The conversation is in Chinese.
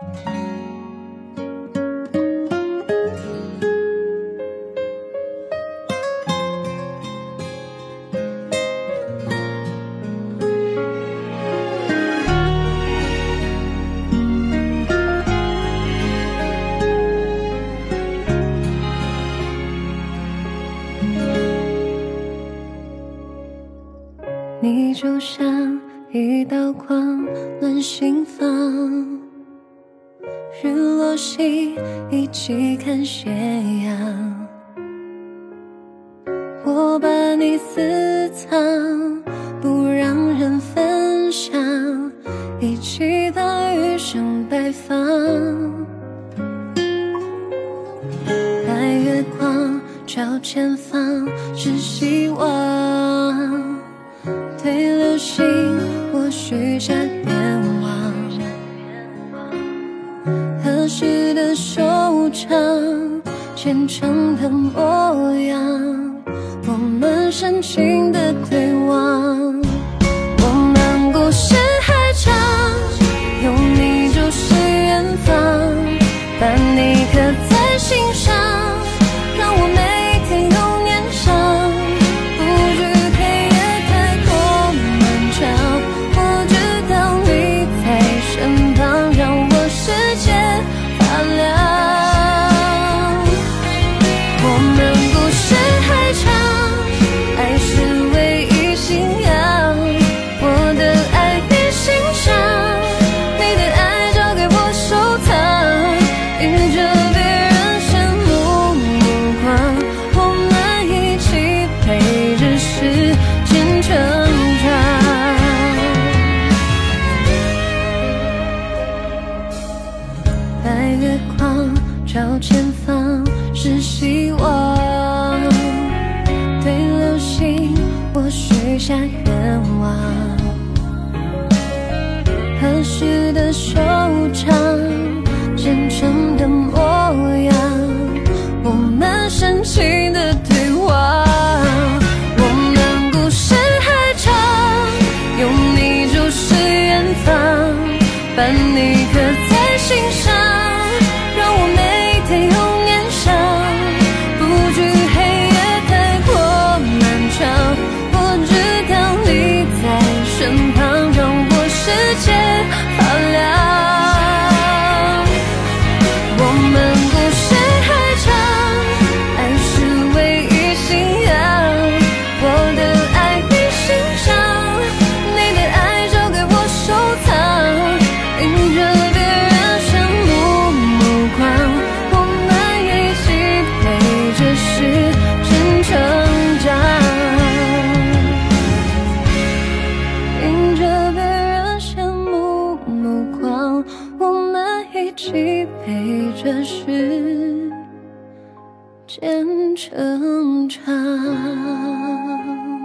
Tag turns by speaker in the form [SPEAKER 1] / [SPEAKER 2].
[SPEAKER 1] 你就像一道光暖心房，日落西一起看斜阳。我把你私藏，不让人分享，一起到余生白发。白月光照前方是希望，对流星我许下愿望，合适的收场，虔诚的模样，我们深情的对望。我们故事还长，有你就是远方，把你刻在心上，让我每天有念想。不惧黑夜太过漫长，我知道你在身旁，让我世界发亮。我们故事还长，爱是唯一信仰，我的爱你欣赏，你的爱交给我收藏，迎着别人羡慕目光，我们一起陪着时间成长。白月光照前方是希望，对流星我许下愿望，合适的收场，虔诚的模样，我们深情的对望。我们故事还长，有你就是远方，把你刻在心上，让我每天有念想。不惧黑夜太过漫长，我知道你在身旁，让我世界发亮。我们故事还长，爱是唯一信仰，我的爱你欣赏，你的爱交给我收藏，迎着别人羡慕目光，我们一起陪着时间成长，迎着别人羡慕目光，我们一起陪着时间成长。